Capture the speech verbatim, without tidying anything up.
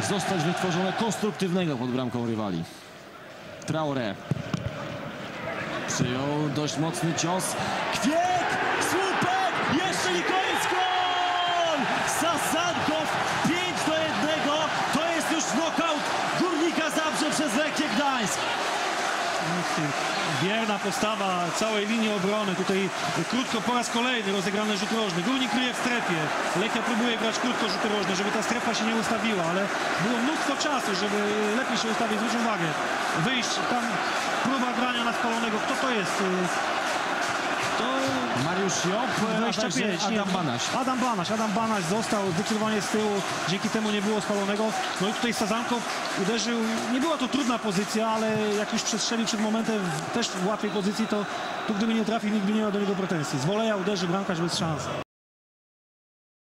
zostać wytworzone konstruktywnego pod bramką rywali. Traoré przyjął dość mocny cios. Kwiek! Słupek! Jeszcze nie koniec, gol! Sasankow pięć do jednego. To jest już knockout Górnika Zabrze przez Lechię Gdańsk. Wierna postawa całej linii obrony. Tutaj krótko po raz kolejny rozegrany rzut rożny. Górnik kryje w strefie. Lechia próbuje grać krótko rzuty rożne, żeby ta strefa się nie ustawiła, ale było mnóstwo czasu, żeby lepiej się ustawić. Zwróć uwagę. Wyjść, tam próba grania na spalonego. Kto to jest? To Mariusz Job, dwadzieścia pięć. Adam nie, Banaś. Adam Banaś. Adam Banaś został zdecydowanie z tyłu. Dzięki temu nie było spalonego. No i tutaj Sazankow uderzył. Nie była to trudna pozycja, ale jak już przestrzelił przed momentem też w łatwej pozycji, to tu gdyby nie trafił, nikt by nie miał do niego pretensji. Z woleja uderzy bramkarz bez szans.